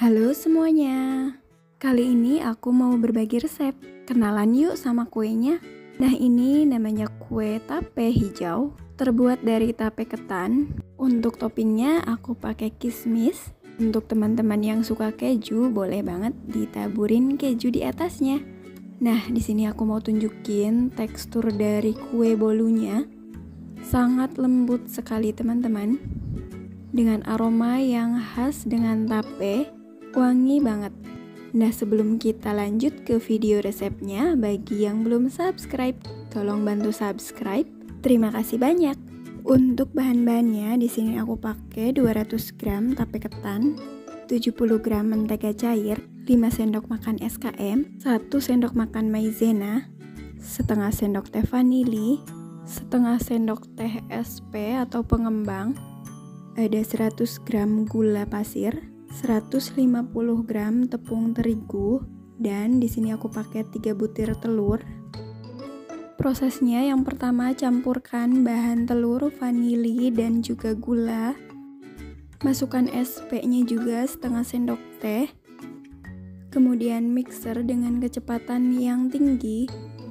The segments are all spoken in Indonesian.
Halo semuanya, kali ini aku mau berbagi resep. Kenalan yuk sama kuenya. Nah, ini namanya kue tape hijau, terbuat dari tape ketan. Untuk toppingnya aku pakai kismis. Untuk teman-teman yang suka keju, boleh banget ditaburin keju di atasnya. Nah, di sini aku mau tunjukin tekstur dari kue bolunya. Sangat lembut sekali teman-teman, dengan aroma yang khas dengan tape. Wangi banget. Nah, sebelum kita lanjut ke video resepnya, bagi yang belum subscribe, tolong bantu subscribe. Terima kasih banyak. Untuk bahan-bahannya, di sini aku pakai 200 gram tape ketan, 70 gram mentega cair, 5 sendok makan SKM, 1 sendok makan maizena, setengah sendok teh vanili, setengah sendok teh SP atau pengembang, ada 100 gram gula pasir, 150 gram tepung terigu, dan di sini aku pakai 3 butir telur. Prosesnya yang pertama, campurkan bahan telur, vanili, dan juga gula. Masukkan SP-nya juga setengah sendok teh. Kemudian mixer dengan kecepatan yang tinggi.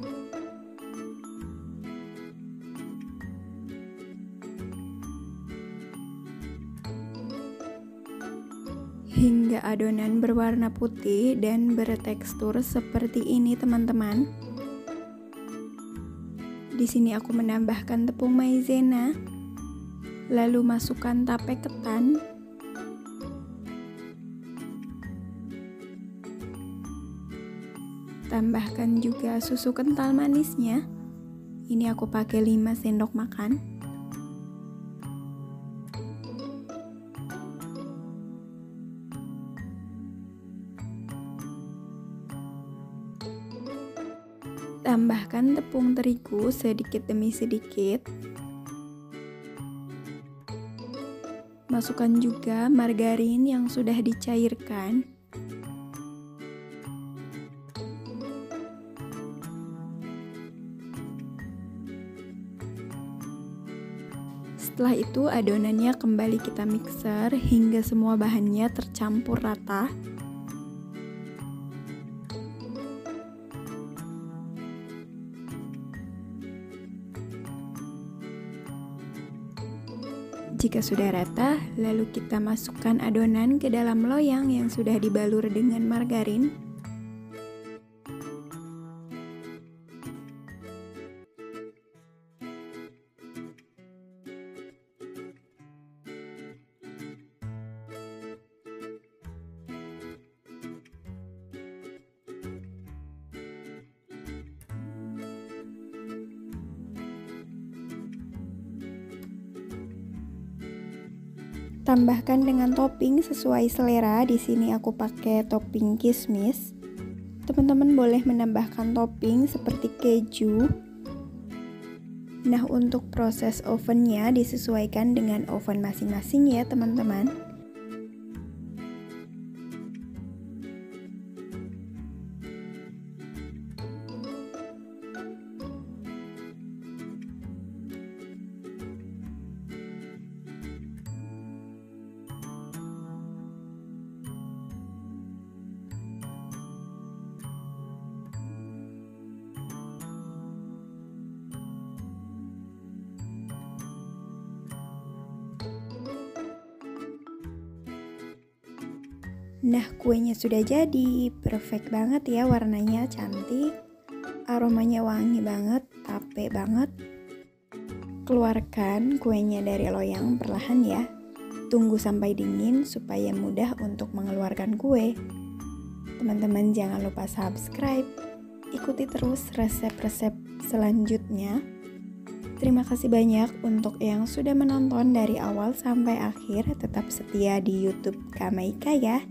Hingga adonan berwarna putih dan bertekstur seperti ini teman-teman. Di sini aku menambahkan tepung maizena, lalu masukkan tape ketan, tambahkan juga susu kental manisnya. Ini aku pakai 5 sendok makan. Tambahkan tepung terigu sedikit demi sedikit. Masukkan juga margarin yang sudah dicairkan. Setelah itu adonannya kembali kita mixer hingga semua bahannya tercampur rata. Jika sudah rata, lalu kita masukkan adonan ke dalam loyang yang sudah dibalur dengan margarin. Tambahkan dengan topping sesuai selera. Di sini aku pakai topping kismis. Teman-teman boleh menambahkan topping seperti keju. Nah, untuk proses ovennya disesuaikan dengan oven masing-masing ya teman-teman. Nah, kuenya sudah jadi, perfect banget ya, warnanya cantik, aromanya wangi banget, tape banget. Keluarkan kuenya dari loyang perlahan ya, tunggu sampai dingin supaya mudah untuk mengeluarkan kue. Teman-teman jangan lupa subscribe, ikuti terus resep-resep selanjutnya. Terima kasih banyak untuk yang sudah menonton dari awal sampai akhir, tetap setia di YouTube Kamaika ya.